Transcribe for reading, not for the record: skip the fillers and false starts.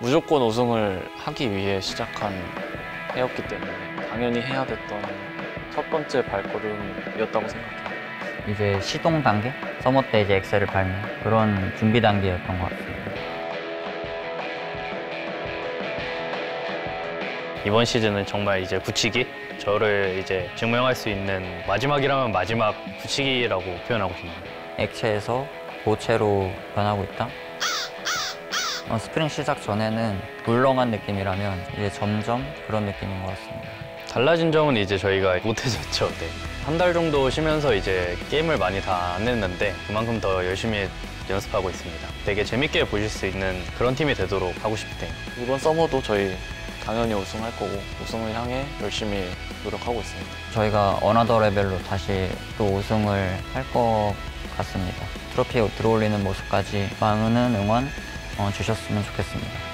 무조건 우승을 하기 위해 시작한 해였기 때문에 당연히 해야 됐던 첫 번째 발걸음이었다고 생각해요. 이제 시동 단계? 서머 때 이제 엑셀을 밟는 그런 준비 단계였던 것 같습니다. 이번 시즌은 정말 이제 굳히기? 저를 이제 증명할 수 있는 마지막이라면 마지막 굳히기라고 표현하고 싶네요. 액체에서 고체로 변하고 있다? 스프링 시작 전에는 물렁한 느낌이라면 이제 점점 그런 느낌인 것 같습니다. 달라진 점은 이제 저희가 못해졌죠. 네. 한 달 정도 쉬면서 이제 게임을 많이 다 안 했는데 그만큼 더 열심히 연습하고 있습니다. 되게 재밌게 보실 수 있는 그런 팀이 되도록 하고 싶대요. 이번 서머도 저희 당연히 우승할 거고 우승을 향해 열심히 노력하고 있습니다. 저희가 어나더 레벨로 다시 또 우승을 할 것 같습니다. 트로피에 들어올리는 모습까지 많은 응원 주셨으면 좋겠습니다.